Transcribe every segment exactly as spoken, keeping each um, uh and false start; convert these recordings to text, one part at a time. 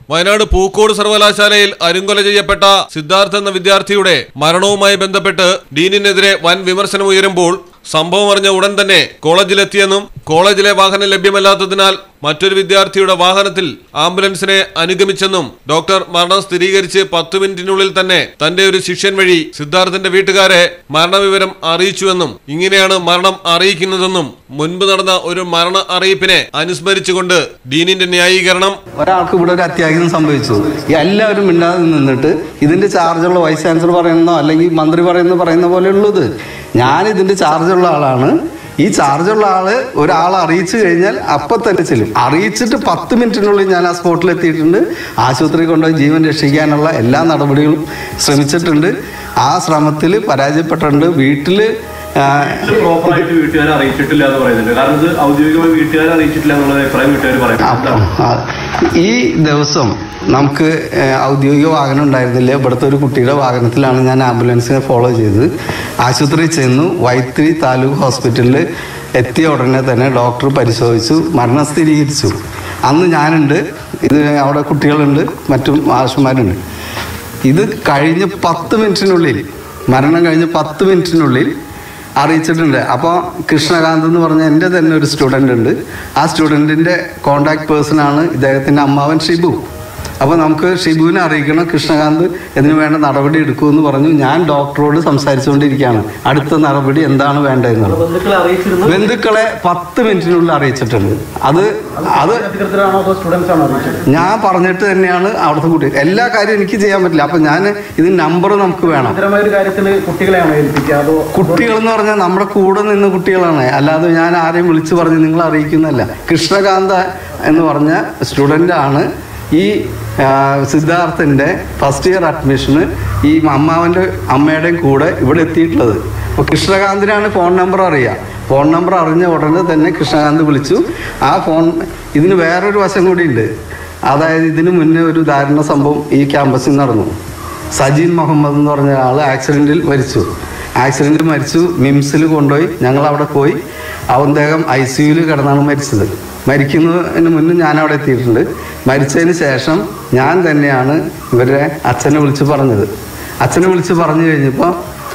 വയനാട് പൂക്കോട് സർവകലാശാലയിൽ അരുങ്കൊല ചെയ്യപ്പെട്ട സിദ്ധാർത്ഥ് എന്ന വിദ്യാർത്ഥിയുടെ മരണവുമായി ബന്ധപ്പെട്ട് ഡീനിനെതിരെ വൻ വിമർശനം ഉയരുമ്പോൾ സംഭവം അറിഞ്ഞ ഉടൻ തന്നെ കോളേജിലെത്തിയെന്നും കോളേജിലെ വാഹനം ലഭ്യമല്ലാത്തതിനാൽ മറ്റൊരു വിദ്യാർത്ഥിയുടെ വാഹനത്തിൽ ആംബുലൻസിനെ അനുഗമിച്ചെന്നും ഡോക്ടർ മരണം സ്ഥിരീകരിച്ച് പത്ത് മിനിറ്റിനുള്ളിൽ തന്നെ തന്റെ ഒരു ശിഷ്യൻ വഴി സിദ്ധാർത്ഥിന്റെ വീട്ടുകാരെ മരണവിവരം അറിയിച്ചുവെന്നും ഇങ്ങനെയാണ് മരണം അറിയിക്കുന്നതെന്നും മുൻപ് നടന്ന ഒരു മരണ അറിയിപ്പിനെ അനുസ്മരിച്ചുകൊണ്ട് ഡീനിന്റെ ന്യായീകരണം. ഒരാൾക്ക് ഇവിടെ ഒരു അത്യാഹിതം സംഭവിച്ചു, എല്ലാവരും മിണ്ടാതെ നിന്നിട്ട് ഇതിന്റെ ചാർജുള്ള വൈസ് ചാൻസലർ പറയുന്നോ അല്ലെങ്കിൽ മന്ത്രി പറയുന്ന പറയുന്ന പോലെ ഉള്ളത്. ഞാൻ ഇതിന്റെ ചാർജുള്ള ആളാണ്. ഈ ചാർജുള്ള ആള് ഒരാളെ അറിയിച്ചു കഴിഞ്ഞാൽ അപ്പം തന്നെ ചെല്ലും. അറിയിച്ചിട്ട് പത്ത് മിനിറ്റിനുള്ളിൽ ഞാൻ ആ സ്പോട്ടിൽ എത്തിയിട്ടുണ്ട്. ആശുപത്രി കൊണ്ടുപോയി ജീവൻ രക്ഷിക്കാനുള്ള എല്ലാ നടപടികളും ശ്രമിച്ചിട്ടുണ്ട്. ആ ശ്രമത്തിൽ പരാജയപ്പെട്ടിട്ടുണ്ട്. വീട്ടില് പ്രോപ്പറായിട്ട് വീട്ടുകാരെ അറിയിച്ചിട്ടില്ല എന്ന് പറയുന്നുണ്ട്. കാരണം ഇത് ഔദ്യോഗികമായി വീട്ടുകാരെ അറിയിച്ചിട്ടില്ല എന്നുള്ള അഭിപ്രായം വീട്ടുകാർ പറയുന്നത്. ഈ ദിവസം നമുക്ക് ഔദ്യോഗിക വാഹനം ഉണ്ടായിരുന്നില്ല. ഇവിടുത്തെ ഒരു കുട്ടിയുടെ വാഹനത്തിലാണ് ഞാൻ ആംബുലൻസിനെ ഫോളോ ചെയ്തത്. ആശുപത്രിയിൽ ചെന്നു. വൈത്തിരി താലൂക്ക് ഹോസ്പിറ്റലിൽ എത്തിയ ഉടനെ തന്നെ ഡോക്ടർ പരിശോധിച്ചു, മരണം സ്ഥിരീകരിച്ചു. അന്ന് ഞാനുണ്ട്, ഇത് അവിടെ കുട്ടികളുണ്ട്, മറ്റും ആശുമാരുണ്ട്. ഇത് കഴിഞ്ഞ് പത്ത് മിനിറ്റിനുള്ളിൽ മരണം കഴിഞ്ഞ് പത്ത് മിനിറ്റിനുള്ളിൽ അറിയിച്ചിട്ടുണ്ട്. അപ്പോൾ കൃഷ്ണകാന്ത് എന്ന് പറഞ്ഞ എൻ്റെ തന്നെ ഒരു സ്റ്റുഡൻ്റ് ഉണ്ട്. ആ സ്റ്റുഡൻറ്റിൻ്റെ കോണ്ടാക്ട് പേഴ്സണാണ് ഇദ്ദേഹത്തിൻ്റെ അമ്മാവൻ ഷിബു. അപ്പോൾ നമുക്ക് ഷിബുവിനെ അറിയിക്കണം, കൃഷ്ണകാന്ത് ഇതിനു വേണ്ട നടപടി എടുക്കുമെന്ന് പറഞ്ഞു. ഞാൻ ഡോക്ടറോട് സംസാരിച്ചുകൊണ്ടിരിക്കുകയാണ് അടുത്ത നടപടി എന്താണ് വേണ്ടതെന്നുള്ളത്. ബന്ധുക്കളെ പത്ത് മിനിറ്റിനുള്ളിൽ അറിയിച്ചിട്ടുണ്ട്. അത് അത് ഞാൻ പറഞ്ഞിട്ട് തന്നെയാണ് അവിടുത്തെ കുട്ടി. എല്ലാ കാര്യവും എനിക്ക് ചെയ്യാൻ പറ്റില്ല. അപ്പം ഞാൻ ഇത് നമ്പർ നമുക്ക് വേണം. കുട്ടികളെന്ന് പറഞ്ഞാൽ നമ്മുടെ കൂടെ നിന്ന് കുട്ടികളാണ്, അല്ലാതെ ഞാൻ ആരെയും വിളിച്ചു പറഞ്ഞ് നിങ്ങൾ അറിയിക്കുന്നതല്ല. കൃഷ്ണകാന്ത എന്ന് പറഞ്ഞ സ്റ്റുഡൻ്റാണ് ഈ സിദ്ധാർത്ഥിൻ്റെ ഫസ്റ്റ് ഇയർ അഡ്മിഷന് ഈ അമ്മാവൻ്റെ അമ്മയുടെയും കൂടെ ഇവിടെ എത്തിയിട്ടുള്ളത്. അപ്പോൾ കൃഷ്ണകാന്തിനാണ് ഫോൺ നമ്പർ അറിയുക. ഫോൺ നമ്പർ അറിഞ്ഞ ഉടനെ തന്നെ കൃഷ്ണകാന്ത് വിളിച്ചു. ആ ഫോൺ ഇതിന് വേറൊരു വശം കൂടി ഉണ്ട്. അതായത് ഇതിന് മുന്നേ ഒരു ദാരുണ സംഭവം ഈ ക്യാമ്പസിൽ നടന്നു. സജീൻ മുഹമ്മദ് എന്ന് പറഞ്ഞ ആൾ ആക്സിഡൻറ്റിൽ മരിച്ചു. ആക്സിഡൻറ്റിൽ മരിച്ചു. മിംസിൽ കൊണ്ടുപോയി. ഞങ്ങൾ അവിടെ പോയി. അദ്ദേഹം ഐ സി യുവിൽ കിടന്നാണ് മരിച്ചത്. മരിക്കുന്നതിന് മുന്നേ ഞാൻ അവിടെ എത്തിയിട്ടുണ്ട്. മരിച്ചതിന് ശേഷം ഞാൻ തന്നെയാണ് ഇവരുടെ അച്ഛനെ വിളിച്ച് പറഞ്ഞത്. അച്ഛനെ വിളിച്ച് പറഞ്ഞു കഴിഞ്ഞപ്പോൾ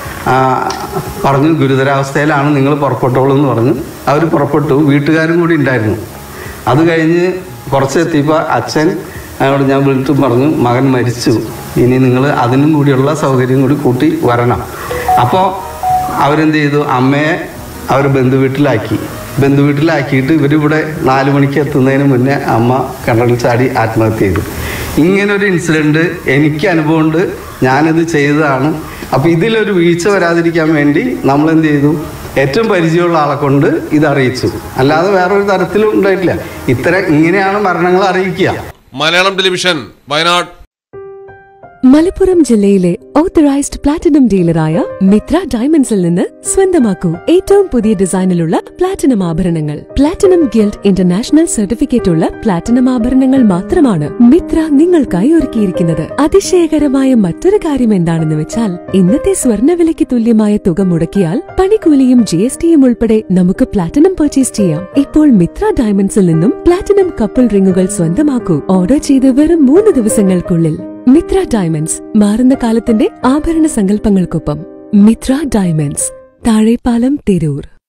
പറഞ്ഞു ഗുരുതരാവസ്ഥയിലാണ്, നിങ്ങൾ പുറപ്പെട്ടോളൂ എന്ന് പറഞ്ഞു. അവർ പുറപ്പെട്ടു. വീട്ടുകാരും കൂടി ഉണ്ടായിരുന്നു. അത് കഴിഞ്ഞ് കുറച്ച് എത്തിയപ്പോൾ അച്ഛൻ അവിടെ ഞാൻ വിളിച്ചിട്ട് പറഞ്ഞു, മകൻ മരിച്ചു, ഇനി നിങ്ങൾ അതിനും കൂടിയുള്ള സൗകര്യം കൂടി കൂട്ടി വരണം. അപ്പോൾ അവരെന്ത് ചെയ്തു, അമ്മയെ അവർ ബന്ധുവീട്ടിലാക്കി. ബന്ധുവീട്ടിലാക്കിയിട്ട് ഇവരിവിടെ നാല് മണിക്ക് എത്തുന്നതിന് മുന്നേ അമ്മ കിണറിൽ ചാടി ആത്മഹത്യ ചെയ്തു. ഇങ്ങനൊരു ഇൻസിഡൻറ്റ് എനിക്ക് അനുഭവമുണ്ട്. ഞാനിത് ചെയ്തതാണ്. അപ്പോൾ ഇതിലൊരു വീഴ്ച വരാതിരിക്കാൻ വേണ്ടി നമ്മളെന്ത് ചെയ്തു, ഏറ്റവും പരിചയമുള്ള ആളെ കൊണ്ട് ഇത് അറിയിച്ചു. അല്ലാതെ വേറൊരു തരത്തിലും ഉണ്ടായിട്ടില്ല. ഇത്തരം ഇങ്ങനെയാണ് മരണങ്ങൾ അറിയിക്കുക. മലയാളം ടെലിവിഷൻ, വയനാട്. മലപ്പുറം ജില്ലയിലെ ഓത്തറൈസ്ഡ് പ്ലാറ്റിനം ഡീലറായ മിത്ര ഡയമണ്ട്സിൽ നിന്ന് സ്വന്തമാക്കൂ ഏറ്റവും പുതിയ ഡിസൈനിലുള്ള പ്ലാറ്റിനം ആഭരണങ്ങൾ. പ്ലാറ്റിനം ഗിൽഡ് ഇന്റർനാഷണൽ സർട്ടിഫിക്കറ്റ് ഉള്ള പ്ലാറ്റിനം ആഭരണങ്ങൾ മാത്രമാണ് മിത്ര നിങ്ങൾക്കായി ഒരുക്കിയിരിക്കുന്നത്. അതിശയകരമായ മറ്റൊരു കാര്യം എന്താണെന്ന് വെച്ചാൽ, ഇന്നത്തെ സ്വർണ്ണവിലയ്ക്ക് തുല്യമായ തുക മുടക്കിയാൽ പണിക്കൂലിയും ജി എസ് ടിയും ഉൾപ്പെടെ നമുക്ക് പ്ലാറ്റിനം പർച്ചേസ് ചെയ്യാം. ഇപ്പോൾ മിത്ര ഡയമണ്ട്സിൽ നിന്നും പ്ലാറ്റിനം കപ്പിൾ റിംഗുകൾ സ്വന്തമാക്കൂ. ഓർഡർ ചെയ്ത് വെറും മൂന്ന് ദിവസങ്ങൾക്കുള്ളിൽ. മിത്ര ഡയമണ്ട്സ്, മാറുന്ന കാലത്തിന്റെ ആഭരണ സങ്കല്പങ്ങൾക്കൊപ്പം. മിത്ര ഡയമണ്ട്സ്, താഴെപ്പാലം, തിരൂർ.